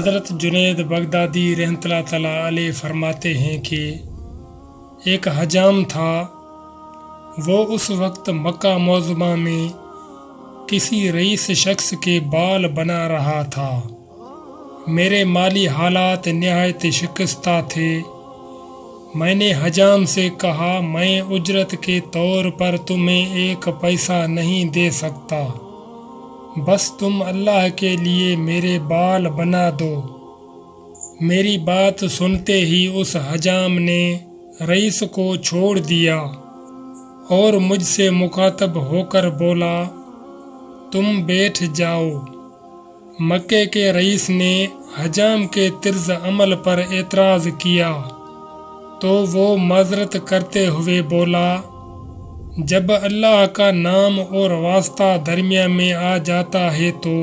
حضرت جنید بغدادی رحمۃ اللہ تعالیٰ علیہ فرماتے ہیں کہ ایک حجام تھا، وہ اس وقت مکہ معظمہ میں کسی رئیس شخص کے بال بنا رہا تھا۔ میرے مالی حالات نہایت شکستہ تھے۔ میں نے حجام سے کہا، میں اجرت کے طور پر تمہیں 1 پیسہ نہیں دے سکتا، بس تم اللہ کے لیے میرے بال بنا دو۔ میری بات سنتے ہی اس حجام نے رئیس کو چھوڑ دیا اور مجھ سے مخاطب ہو کر بولا، تم بیٹھ جاؤ۔ مکے کے رئیس نے حجام کے طرز عمل پر اعتراض کیا تو وہ معذرت کرتے ہوئے بولا، جب اللہ کا نام اور واسطہ درمیان میں آ جاتا ہے تو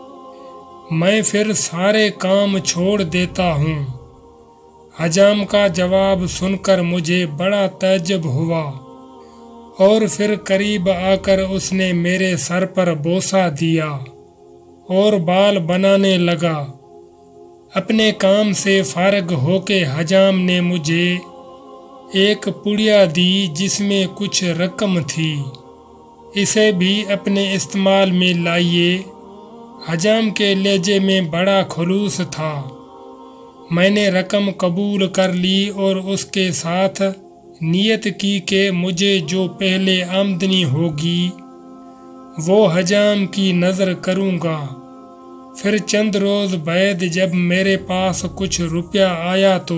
میں پھر سارے کام چھوڑ دیتا ہوں۔ حجام کا جواب سن کر مجھے بڑا تعجب ہوا اور پھر قریب آ کر اس نے میرے سر پر بوسہ دیا اور بال بنانے لگا۔ اپنے کام سے فارغ ہو کے حجام نے مجھے ایک پڑیا دی جس میں کچھ رقم تھی، اسے بھی اپنے استعمال میں لائیے۔ حجام کے لہجے میں بڑا خلوص تھا۔ میں نے رقم قبول کر لی اور اس کے ساتھ نیت کی کہ مجھے جو پہلے آمدنی ہوگی وہ حجام کی نظر کروں گا۔ پھر چند روز بعد جب میرے پاس کچھ روپیہ آیا تو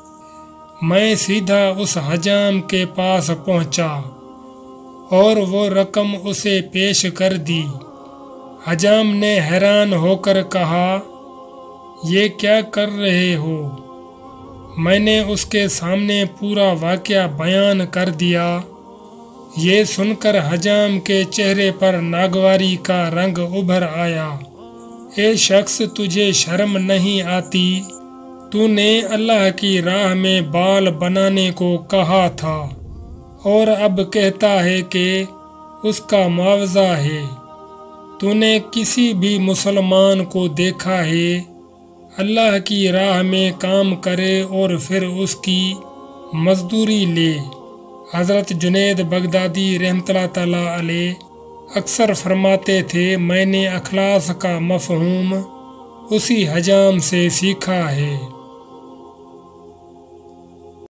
میں سیدھا اس حجام کے پاس پہنچا اور وہ رقم اسے پیش کر دی۔ حجام نے حیران ہو کر کہا، یہ کیا کر رہے ہو؟ میں نے اس کے سامنے پورا واقعہ بیان کر دیا۔ یہ سن کر حجام کے چہرے پر ناگواری کا رنگ ابھر آیا۔ اے شخص، تجھے شرم نہیں آتی؟ تو نے اللہ کی راہ میں بال بنانے کو کہا تھا اور اب کہتا ہے کہ اس کا معاوضہ ہے۔ تو نے کسی بھی مسلمان کو دیکھا ہے اللہ کی راہ میں کام کرے اور پھر اس کی مزدوری لے؟ حضرت جنید بغدادی رحمۃ اللہ تعالیٰ علیہ اکثر فرماتے تھے، میں نے اخلاص کا مفہوم اسی حجام سے سیکھا ہے۔